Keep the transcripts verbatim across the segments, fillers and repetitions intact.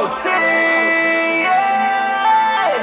O T, yeah.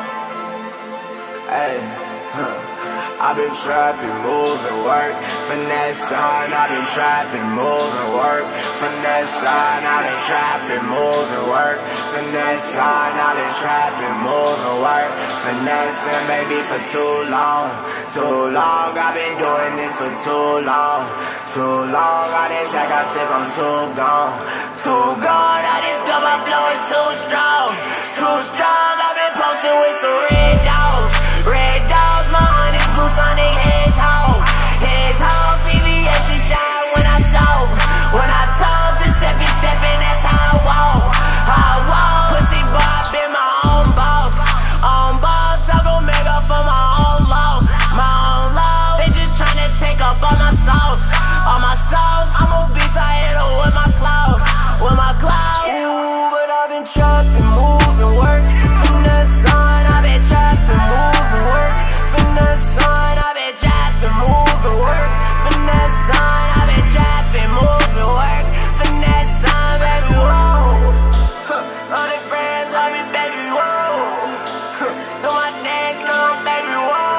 Hey, huh. I've been trapping, moving, work, finesse on. I've been trapping, moving, work, finesse on. I've been trapping, moving, work, finesse on. I've been trapping, moving, work, finessing, baby, for too long, too long. I've been doing this for too long, too long. All this act I sip, I'm too gone, too gone. All this double blow is too strong, too strong. I've been posted with some red dogs, red dogs. My honey's blue Sonic hedgehog, hedgehog. V V S is shine when I talk, when I talk. Giuseppe stepping, that's how I walk, how I walk. Pussy boy, I been my own boss, own boss. I gon' make up for my own loss, my own loss. They just tryna take up all my sauce, all my sauce. I'm a beast, I hit her with my clouds, with my clouds. Ooh, but I've been trapping, moving, work, finesse on. I've been trapping, moving, work, finesse on. I've been trapping, moving, work, finesse on. I've been trapping, moving, work, finesse on, baby, whoa. Hundred brands on me, baby, whoa. Do my dance, little baby,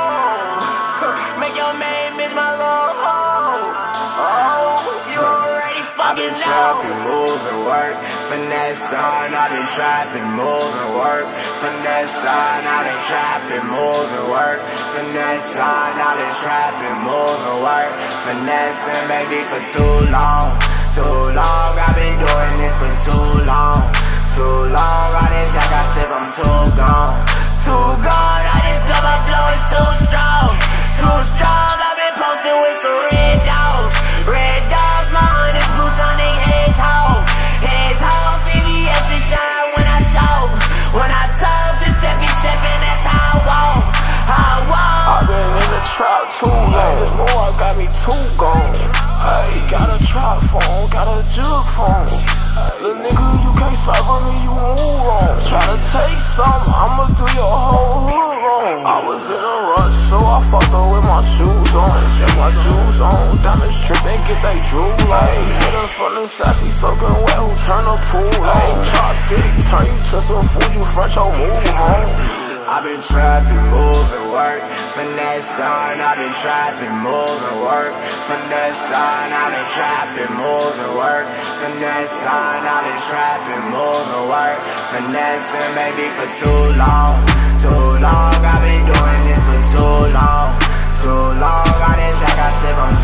whoa. Make your man miss my little hoe. Oh, you already fucking know. I've been trapping, moving, work, finesse on. I've been trapping, moving, work, finesse on. I've been trapping, moving, work, finesse on. I've been trapping, moving, work, finessing, baby, for too long, too long. I've been doing this for too long, too long. All this act I sip, I'm too gone, too gone. All this double blow is too strong, too strong. I've been posted with some red dogs, red dogs. My honey's blue Sonic hedgehog, hedgehog. V V S is shine when I talk, when I talk. Giuseppe stepping, that's how I walk, how I walk. I've been in the trap too long, this more got me too gone. Hey, got a trap phone, got a jug phone. Little nigga, you can't swipe on me, you move on. Tryna take something, I'ma do your whole hood wrong. I was in a rush, so I fucked her with my shoes on. Get my shoes on, diamonds trippin', get they drool like. Hit her from the side, she soaking wet, who turn the pool like. Chopstick, turn you to some food, you French, oh move on. I've been trapping, moving, work, finesse on. I've been trapping, moving, work, finesse on. I've been trapping, moving, work, finesse on. I've been trapping, moving, work, finessing, baby, for too long, too long. I've been doing this for too long, too long. All this act I sip, I'm